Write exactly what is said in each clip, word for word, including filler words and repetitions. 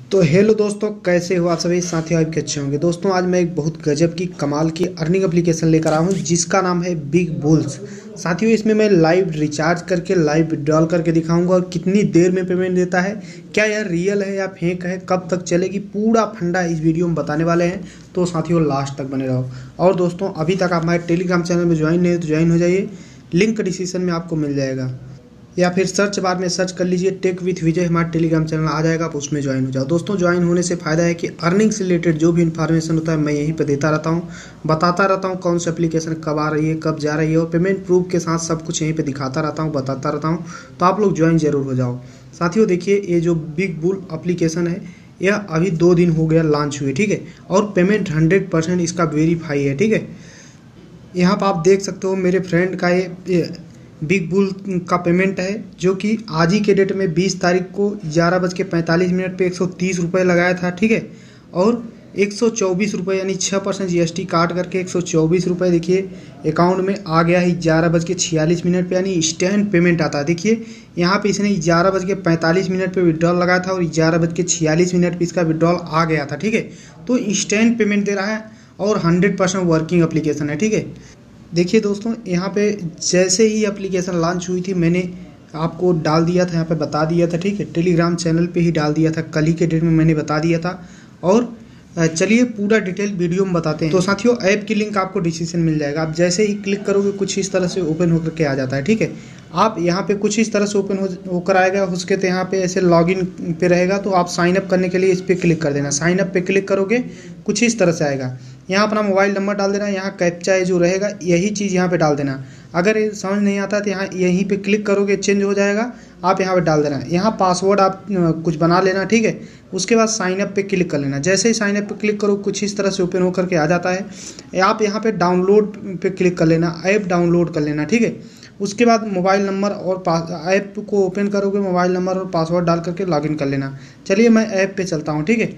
तो हेलो दोस्तों, कैसे हो आप सभी साथियों? आपके अच्छे होंगे। दोस्तों आज मैं एक बहुत गजब की कमाल की अर्निंग एप्लीकेशन लेकर आया हूँ जिसका नाम है बिग बुल्स। साथियों इसमें मैं लाइव रिचार्ज करके लाइव विड्रॉल करके दिखाऊंगा और कितनी देर में पेमेंट देता है, क्या यह रियल है या फेक है, कब तक चलेगी, पूरा फंडा इस वीडियो में बताने वाले हैं। तो साथियों लास्ट तक बने रहो। और दोस्तों अभी तक आप हमारे टेलीग्राम चैनल में ज्वाइन नहीं है तो ज्वाइन हो जाइए, लिंक डिस्क्रिप्शन में आपको मिल जाएगा, या फिर सर्च बार में सर्च कर लीजिए टेक विथ विजय, हमारा टेलीग्राम चैनल आ जाएगा, आप उसमें ज्वाइन हो जाओ। दोस्तों ज्वाइन होने से फ़ायदा है कि अर्निंग से रिलेटेड जो भी इन्फॉर्मेशन होता है मैं यहीं पे देता रहता हूँ, बताता रहता हूँ कौन सी एप्लीकेशन कब आ रही है, कब जा रही है, और पेमेंट प्रूफ के साथ सब कुछ यहीं पे दिखाता रहता हूँ, बताता रहता हूँ। तो आप लोग ज्वाइन जरूर हो जाओ। साथियों देखिए ये जो बिग बुल एप्लीकेशन है यह अभी दो दिन हो गया लॉन्च हुए, ठीक है, और पेमेंट हंड्रेड परसेंट इसका वेरीफाई है, ठीक है। यहाँ पर आप देख सकते हो मेरे फ्रेंड का ये बिग बुल का पेमेंट है जो कि आज ही के डेट में बीस तारीख को ग्यारह बज के पैंतालीस मिनट पे एक सौ तीस रुपये लगाया था, ठीक है। और एक सौ चौबीस रुपये यानी छः परसेंट जी एस टी काट करके एक सौ चौबीस रुपये देखिए अकाउंट में आ गया है ग्यारह बज के छियालीस मिनट पे, यानी इंस्टेंट पेमेंट आता है। देखिए यहाँ पे इसने ग्यारह बज के पैंतालीस मिनट पे विड्रॉल लगाया था और ग्यारह बज के छियालीस मिनट पर इसका विड्रॉल आ गया था, ठीक है। तो इंस्टेंट पेमेंट दे रहा है और हंड्रेड परसेंट वर्किंग एप्लीकेशन है, ठीक है। देखिए दोस्तों यहाँ पे जैसे ही एप्लीकेशन लॉन्च हुई थी मैंने आपको डाल दिया था, यहाँ पे बता दिया था, ठीक है, टेलीग्राम चैनल पे ही डाल दिया था, कल ही के डेट में मैंने बता दिया था। और चलिए पूरा डिटेल वीडियो में बताते हैं। तो साथियों ऐप की लिंक आपको डिस्क्रिप्शन मिल जाएगा, आप जैसे ही क्लिक करोगे कुछ इस तरह से ओपन होकर के आ जाता है, ठीक है। आप यहाँ पे कुछ इस तरह से ओपन हो होकर आएगा, उसके तो यहाँ पे ऐसे लॉगिन पे रहेगा, तो आप साइन अप करने के लिए इस पर क्लिक कर देना। साइन अप पे क्लिक करोगे कुछ इस तरह से आएगा, यहाँ अपना मोबाइल नंबर डाल देना, यहाँ कैप्चा जो रहेगा यही चीज़ यहाँ पे डाल देना। अगर ये समझ नहीं आता तो यहाँ यहीं पे क्लिक करोगे चेंज हो जाएगा, आप यहाँ पे डाल देना। यहाँ पासवर्ड आप कुछ बना लेना, ठीक है। उसके बाद साइन अप पे क्लिक कर लेना। जैसे ही साइन अप पे क्लिक करो कुछ इस तरह से ओपन होकर के आ जाता है। आप यहाँ पे डाउनलोड पे क्लिक कर लेना, ऐप डाउनलोड कर लेना, ठीक है। उसके बाद मोबाइल नंबर और ऐप को ओपन करोगे, मोबाइल नंबर और पासवर्ड डाल करके लॉगिन कर लेना। चलिए मैं ऐप पे चलता हूँ, ठीक है।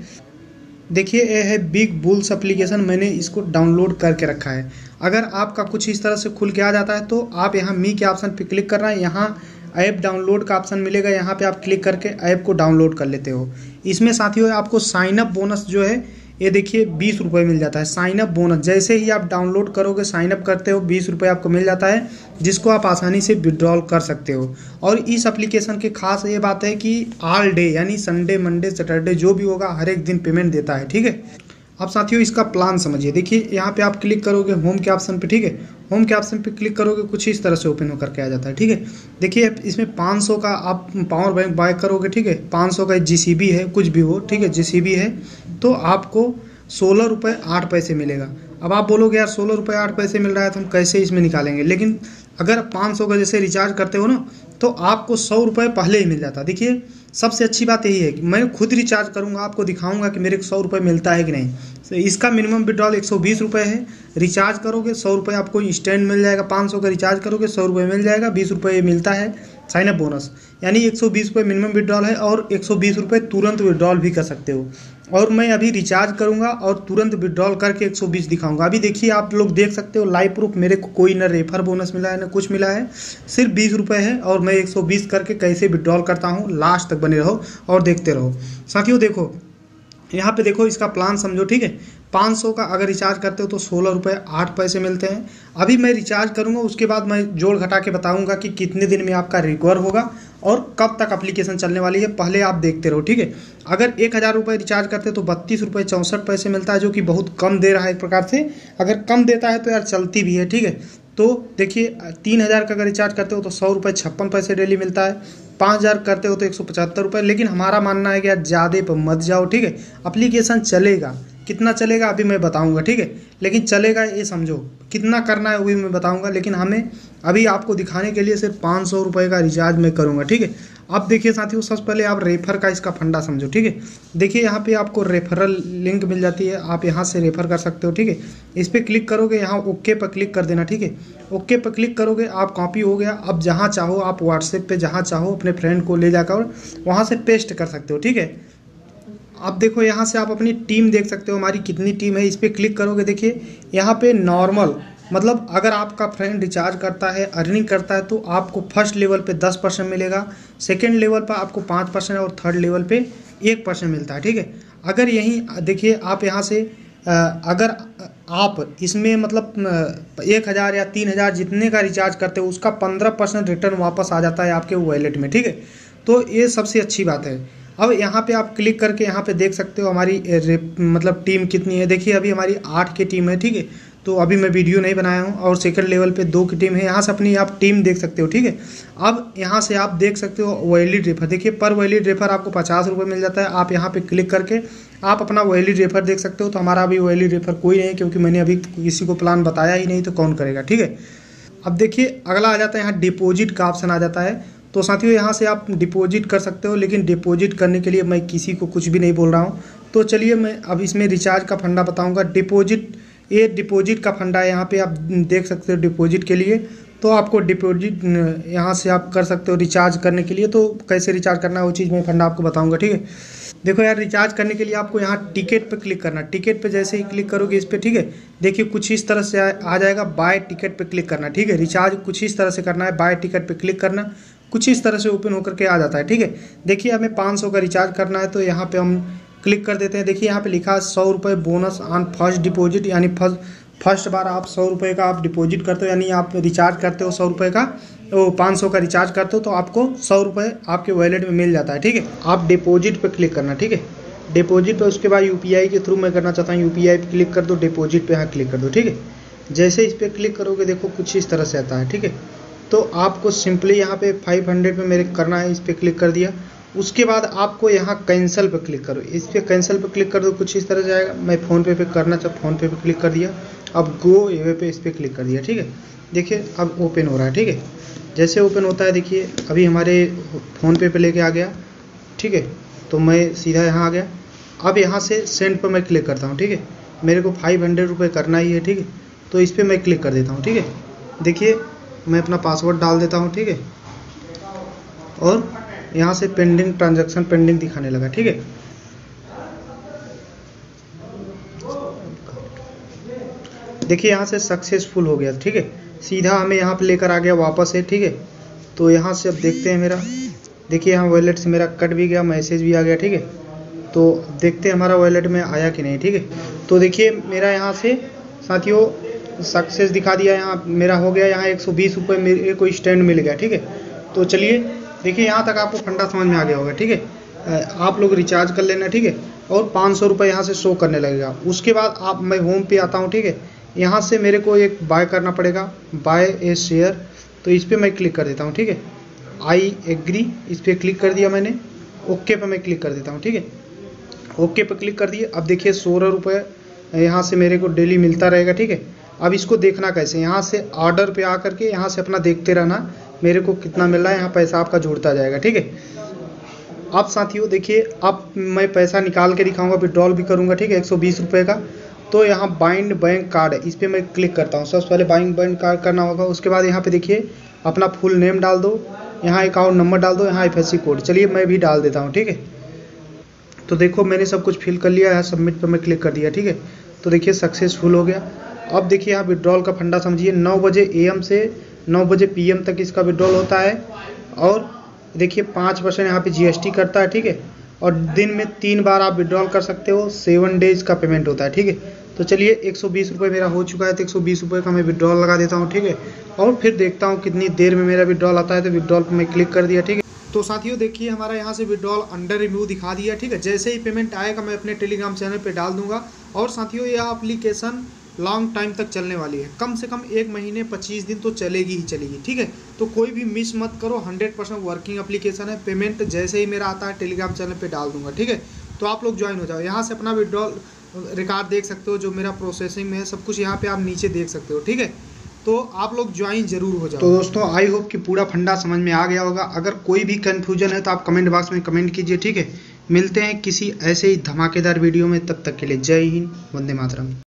देखिए ये है बिग बुल्स एप्लीकेशन, मैंने इसको डाउनलोड करके रखा है। अगर आपका कुछ इस तरह से खुल के आ जाता है तो आप यहाँ मी के ऑप्शन पे क्लिक करना है, यहाँ ऐप डाउनलोड का ऑप्शन मिलेगा, यहाँ पे आप क्लिक करके ऐप को डाउनलोड कर लेते हो। इसमें साथियों आपको साइन अप बोनस जो है ये देखिए बीस रुपये मिल जाता है, साइन अप बोनस। जैसे ही आप डाउनलोड करोगे साइन अप करते हो बीस रुपये आपको मिल जाता है, जिसको आप आसानी से विड्रॉल कर सकते हो। और इस एप्लीकेशन की खास ये बात है कि ऑल डे यानी संडे मंडे सैटरडे जो भी होगा हर एक दिन पेमेंट देता है, ठीक है। अब साथियों इसका प्लान समझिए। देखिए यहाँ पे आप क्लिक करोगे होम के ऑप्शन पे, ठीक है। होम के ऑप्शन पे क्लिक करोगे कुछ इस तरह से ओपन होकर के आ जाता है, ठीक है। देखिए इसमें पाँच सौ का आप पावर बैंक बाय करोगे, ठीक है, पाँच सौ का जी सी बी है, कुछ भी हो, ठीक है, जी सी बी है, तो आपको सोलह रुपये आठ पैसे मिलेगा। अब आप बोलोगे यार सोलह रुपये आठ पैसे मिल रहा है तो हम कैसे इसमें निकालेंगे, लेकिन अगर पाँच सौ का जैसे रिचार्ज करते हो ना तो आपको सौ रुपये पहले ही मिल जाता है। देखिए सबसे अच्छी बात यही है कि मैं खुद रिचार्ज करूंगा, आपको दिखाऊंगा कि मेरे को सौ रुपये मिलता है कि नहीं। तो इसका मिनिमम विड्रॉल एक सौ बीस रुपये है, रिचार्ज करोगे सौ रुपये आपको इंस्टेंट मिल जाएगा, पाँच सौ का रिचार्ज करोगे सौ रुपये मिल जाएगा, बीस रुपये मिलता है साइन अप बोनस, यानी एक सौ बीस रुपये मिनिमम विड्रॉल है और एक सौ बीस रुपये तुरंत विड्रॉल भी कर सकते हो। और मैं अभी रिचार्ज करूंगा और तुरंत विड्रॉल करके एक सौ बीस दिखाऊंगा। अभी देखिए आप लोग देख सकते हो लाइव प्रूफ, मेरे को कोई ना रेफर बोनस मिला है ना कुछ मिला है, सिर्फ बीस रुपये है और मैं एक सौ बीस करके कैसे विड्रॉल करता हूँ। लास्ट तक बने रहो और देखते रहो। साथियों देखो यहाँ पे देखो इसका प्लान समझो, ठीक है। पाँच सौ का अगर रिचार्ज करते हो तो सोलह रुपये आठ पैसे मिलते हैं। अभी मैं रिचार्ज करूँगा उसके बाद मैं जोड़ घटा के बताऊँगा कि कितने दिन में आपका रिकवर होगा और कब तक एप्लीकेशन चलने वाली है, पहले आप देखते रहो, ठीक है। अगर एक हज़ार रुपये रिचार्ज करते हो तो बत्तीस रुपये चौंसठ पैसे मिलता है, जो कि बहुत कम दे रहा है एक प्रकार से। अगर कम देता है तो यार चलती भी है, ठीक है। तो देखिए तीन हज़ार का अगर रिचार्ज करते हो तो सौ रुपये छप्पन पैसे डेली मिलता है, पाँच हज़ार करते हो तो एक सौ पचहत्तर रुपये। लेकिन हमारा मानना है कि यार ज़्यादा पर मत जाओ, ठीक है। एप्लीकेशन चलेगा, कितना चलेगा अभी मैं बताऊंगा, ठीक है, लेकिन चलेगा ये समझो, कितना करना है वो भी मैं बताऊंगा। लेकिन हमें अभी आपको दिखाने के लिए सिर्फ पाँच सौ रुपये का रिचार्ज मैं करूंगा, ठीक है। अब देखिए साथियों सबसे पहले आप रेफर का इसका फंडा समझो, ठीक है। देखिए यहाँ पे आपको रेफरल लिंक मिल जाती है, आप यहाँ से रेफर कर सकते हो, ठीक है। इस पर क्लिक करोगे, यहाँ ओके पर क्लिक कर देना, ठीक है। ओके पर क्लिक करोगे आप कॉपी हो गया। अब जहाँ चाहो आप व्हाट्सएप पे जहाँ चाहो अपने फ्रेंड को ले जाकर वहाँ से पेस्ट कर सकते हो, ठीक है। अब देखो यहाँ से आप अपनी टीम देख सकते हो, हमारी कितनी टीम है, इस पर क्लिक करोगे। देखिए यहाँ पे नॉर्मल मतलब अगर आपका फ्रेंड रिचार्ज करता है अर्निंग करता है तो आपको फर्स्ट लेवल पे दस परसेंट मिलेगा, सेकेंड लेवल पर आपको पाँच परसेंट और थर्ड लेवल पे एक परसेंट मिलता है, ठीक है। अगर यहीं देखिए आप यहाँ से अगर आप इसमें मतलब एक हज़ार या तीन हज़ार जितने का रिचार्ज करते हो उसका पंद्रह परसेंट रिटर्न वापस आ जाता है आपके वॉलेट में, ठीक है। तो ये सबसे अच्छी बात है। अब यहाँ पे आप क्लिक करके यहाँ पे देख सकते हो हमारी मतलब टीम कितनी है। देखिए अभी हमारी आठ की टीम है, ठीक है। तो अभी मैं वीडियो नहीं बनाया हूँ और सेकंड लेवल पे दो की टीम है। यहाँ से अपनी आप टीम देख सकते हो, ठीक है। अब यहाँ से आप देख सकते हो वैलिड रेफर, देखिए पर वैलिड रेफर आपको पचास रुपये मिल जाता है। आप यहाँ पे क्लिक करके आप अपना वैलिड रेफर देख सकते हो। तो हमारा अभी वैलिड रेफर कोई नहीं है क्योंकि मैंने अभी किसी को प्लान बताया ही नहीं, तो कौन करेगा, ठीक है। अब देखिए अगला आ जाता है यहाँ डिपॉजिट का ऑप्शन आ जाता है। तो साथियों यहाँ से आप डिपॉजिट कर सकते हो, लेकिन डिपॉजिट करने के लिए मैं किसी को कुछ भी नहीं बोल रहा हूँ। तो चलिए मैं अब इसमें रिचार्ज का फंडा बताऊँगा। डिपॉजिट, ये डिपॉजिट का फंडा है, यहाँ पे आप देख सकते हो डिपॉजिट के लिए। तो आपको डिपॉजिट यहाँ से आप कर सकते हो रिचार्ज करने के लिए। तो कैसे रिचार्ज करना है वो चीज़ मैं फंडा आपको बताऊँगा, ठीक है। देखो यार, रिचार्ज करने के लिए आपको यहाँ टिकट पे क्लिक करना। टिकट पे जैसे ही क्लिक करोगे इस पर, ठीक है, देखिए कुछ इस तरह से आ जाएगा। बाय टिकट पे क्लिक करना, ठीक है। रिचार्ज कुछ इस तरह से करना है, बाय टिकट पे क्लिक करना, कुछ इस तरह से ओपन होकर के आ जाता है, ठीक है। देखिए हमें पाँच सौ का रिचार्ज करना है, तो यहाँ पे हम क्लिक कर देते हैं। देखिए यहाँ पे लिखा है सौ रुपये बोनस ऑन फर्स्ट डिपॉजिट, यानी फर्स्ट फर्स्ट बार आप सौ रुपये का आप डिपॉजिट करते हो, यानी आप रिचार्ज करते हो सौ रुपये का, वो पाँच सौ का रिचार्ज करते हो तो आपको सौ रुपये आपके वॉलेट में मिल जाता है, ठीक है। आप डिपॉजिट पे क्लिक करना, ठीक है। डिपॉजिट पे उसके बाद यूपीआई के थ्रू मैं करना चाहता हूँ, यूपीआई पे क्लिक कर दो, डिपॉजिट पे यहाँ क्लिक कर दो, ठीक है। जैसे इस पर क्लिक करोगे देखो कुछ इस तरह से आता है, ठीक है। तो आपको सिंपली यहाँ पे फाइव हंड्रेड पे मेरे करना है, इस पर क्लिक कर दिया। उसके बाद आपको यहाँ कैंसिल पे क्लिक करो, इस पर कैंसिल पे क्लिक कर दो, कुछ इस तरह से आएगा। मैं फ़ोनपे पे करना चाह फ़ोनपे पे क्लिक कर दिया। अब गो एवे पे इस पर क्लिक कर दिया, ठीक है। देखिए अब ओपन हो रहा है, ठीक है। जैसे ओपन होता है देखिए अभी हमारे फ़ोनपे पे लेके आ गया, ठीक है। तो मैं सीधा यहाँ आ गया। अब यहाँ से सेंड पर मैं क्लिक करता हूँ, ठीक है। मेरे को फाइव हंड्रेड रुपये करना ही है, ठीक है। तो इस पर मैं क्लिक कर देता हूँ, ठीक है। देखिए मैं अपना पासवर्ड डाल देता हूँ, ठीक है। और यहाँ से पेंडिंग ट्रांजैक्शन पेंडिंग दिखाने लगा, ठीक है। देखिए यहाँ से सक्सेसफुल हो गया, ठीक है। सीधा हमें यहाँ पे लेकर आ गया वापस है, ठीक है। तो यहाँ से अब देखते हैं मेरा, देखिए यहाँ वॉलेट से मेरा कट भी गया, मैसेज भी आ गया, ठीक है। तो देखते हैं हमारा वॉलेट में आया कि नहीं, ठीक है। तो देखिए मेरा यहाँ से साथियों सक्सेस दिखा दिया, यहाँ मेरा हो गया, यहाँ एक सौ बीस रुपये मेरे को स्टैंड मिल गया, ठीक है। तो चलिए देखिए यहाँ तक आपको फंडा समझ में आ गया होगा, ठीक है। आप लोग रिचार्ज कर लेना, ठीक है। और पाँच सौ रुपये यहाँ से शो करने लगेगा। उसके बाद आप मैं होम पे आता हूँ, ठीक है। यहाँ से मेरे को एक बाय करना पड़ेगा, बाय ए शेयर। तो इस पर मैं क्लिक कर देता हूँ, ठीक है। आई एग्री, इस पर क्लिक कर दिया मैंने। ओके पे मैं क्लिक कर देता हूँ, ठीक है। ओके पे क्लिक कर दिए। अब देखिए सोलह रुपये यहाँ से मेरे को डेली मिलता रहेगा, ठीक है। अब इसको देखना कैसे, यहाँ से ऑर्डर पे आकर के यहाँ से अपना देखते रहना मेरे को कितना मिल रहा है, यहाँ पैसा आपका जुड़ता जाएगा, ठीक है। अब साथियों देखिए अब मैं पैसा निकाल के दिखाऊंगा, विड्रॉल भी करूंगा, ठीक है, एक सौ बीस रुपये का। तो यहाँ बाइंड बैंक कार्ड है, इस पर मैं क्लिक करता हूँ। सबसे पहले बाइंड बैंक कार्ड करना होगा। उसके बाद यहाँ पे देखिए अपना फुल नेम डाल दो, यहाँ अकाउंट नंबर डाल दो, यहाँ I F S C code. चलिए मैं भी डाल देता हूँ, ठीक है। तो देखो मैंने सब कुछ फिल कर लिया है, सबमिट पर मैं क्लिक कर दिया, ठीक है। तो देखिए सक्सेसफुल हो गया। अब देखिए यहाँ विड्रॉल का फंडा समझिए, नौ बजे ए एम से नौ बजे पी एम तक इसका विड्रॉल होता है। और देखिए पाँच परसेंट यहाँ पे जी एस टी करता है, ठीक है। और दिन में तीन बार आप विड्रॉल कर सकते हो, सेवन डेज का पेमेंट होता है, ठीक है। तो चलिए एक सौ बीस रुपये मेरा हो चुका है, तो एक सौ बीस रुपये का मैं विड्रॉल लगा देता हूँ, ठीक है। और फिर देखता हूँ कितनी देर में मेरा विड्रॉल आता है। तो विड्रॉल पर मैं क्लिक कर दिया, ठीक है। तो साथियों देखिए हमारा यहाँ से विड्रॉल अंडर रिव्यू दिखा दिया, ठीक है। जैसे ही पेमेंट आएगा मैं अपने टेलीग्राम चैनल पे डाल दूंगा। और साथियों यह एप्लीकेशन लॉन्ग टाइम तक चलने वाली है, कम से कम एक महीने पच्चीस दिन तो चलेगी ही चलेगी, ठीक है। तो कोई भी मिस मत करो, हंड्रेड परसेंट वर्किंग एप्लीकेशन है। पेमेंट जैसे ही मेरा आता है टेलीग्राम चैनल पे डाल दूंगा, ठीक है। तो आप लोग ज्वाइन हो जाओ। यहाँ से अपना विड्रॉल रिकॉर्ड देख सकते हो, जो मेरा प्रोसेसिंग में है सब कुछ यहाँ पे आप नीचे देख सकते हो, ठीक है। तो आप लोग ज्वाइन जरूर हो जाओ। तो दोस्तों आई होप कि पूरा फंडा समझ में आ गया होगा। अगर कोई भी कन्फ्यूजन है तो आप कमेंट बॉक्स में कमेंट कीजिए, ठीक है। मिलते हैं किसी ऐसे ही धमाकेदार वीडियो में, तब तक के लिए जय हिंद, वंदे मातरम।